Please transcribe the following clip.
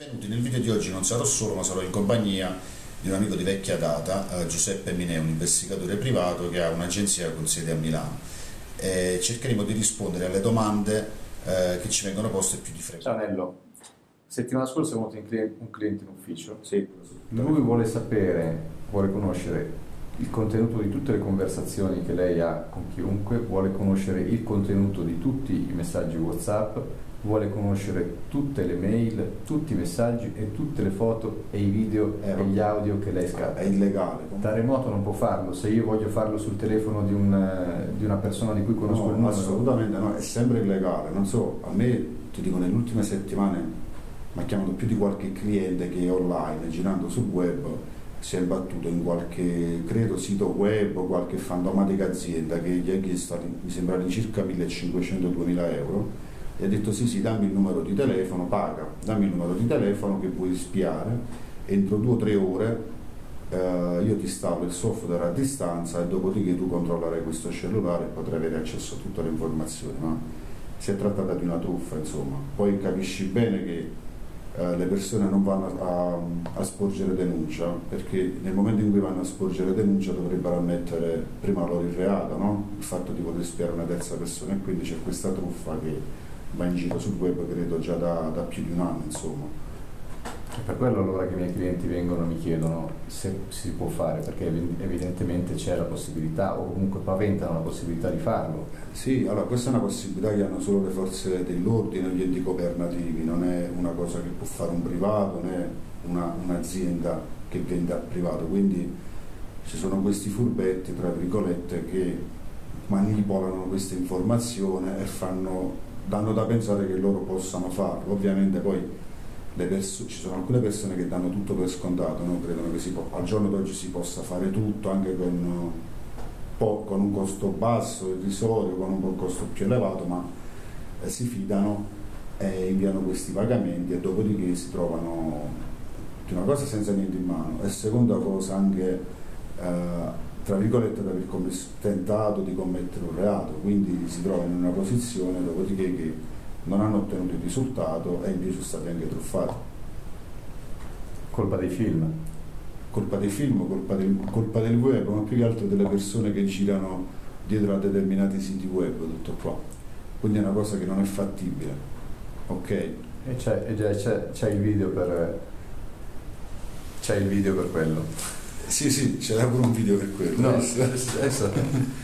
Benvenuti, nel video di oggi non sarò solo, ma sarò in compagnia di un amico di vecchia data, Giuseppe Minè, un investigatore privato che ha un'agenzia con sede a Milano. Cercheremo di rispondere alle domande che ci vengono poste più di frequente. Ciao Nello, settimana scorsa è venuto un cliente in ufficio. Sì. Lui vuole conoscere il contenuto di tutte le conversazioni che lei ha con chiunque, vuole conoscere il contenuto di tutti i messaggi WhatsApp, vuole conoscere tutte le mail, tutti i messaggi e tutte le foto e i video e gli audio che lei scatta. È illegale. Da remoto non può farlo. Se io voglio farlo sul telefono di una persona di cui conosco il numero, assolutamente no, è sempre illegale. Non so, a me, ti dico, nelle ultime settimane mi ha chiamato più di qualche cliente che online, girando sul web, si è imbattuto in qualche, credo, sito web o qualche fantomatica azienda che gli ha chiesto, mi sembra, di circa 1.500-2.000 euro, e ha detto sì, dammi il numero di telefono, paga, dammi il numero di telefono che vuoi spiare, entro 2 o 3 ore io ti installo il software a distanza e dopodiché tu controllerai questo cellulare e potrai avere accesso a tutte le informazioni. Ma si è trattata di una truffa, insomma. Poi capisci bene che le persone non vanno a sporgere denuncia, perché nel momento in cui vanno a sporgere denuncia dovrebbero ammettere prima loro il reato, no? Il fatto di poter spiare una terza persona, e quindi c'è questa truffa che va in giro sul web, credo già da più di un anno, insomma. È per quello allora che i miei clienti vengono e mi chiedono se si può fare, perché evidentemente c'è la possibilità, o comunque paventano la possibilità di farlo. Sì, allora questa è una possibilità che hanno solo le forze dell'ordine e gli enti governativi, non è una cosa che può fare un privato, né un'azienda che vende al privato, quindi ci sono questi furbetti, tra virgolette, che manipolano questa informazione e danno da pensare che loro possano farlo. Ovviamente poi ci sono alcune persone che danno tutto per scontato, no? Credono che al giorno d'oggi si possa fare tutto anche con un costo basso, irrisorio, con un costo più elevato, ma si fidano e inviano questi pagamenti e dopodiché si trovano di una cosa senza niente in mano, e seconda cosa anche tra virgolette, di aver tentato di commettere un reato, quindi si trovano in una posizione dopodiché che non hanno ottenuto il risultato e invece sono stati anche truffati. Colpa dei film? Colpa dei film, colpa del web, ma più che altro delle persone che girano dietro a determinati siti web, tutto qua. Quindi è una cosa che non è fattibile, ok? E c'è il video per quello. Sì, c'era pure un video per quello. No, adesso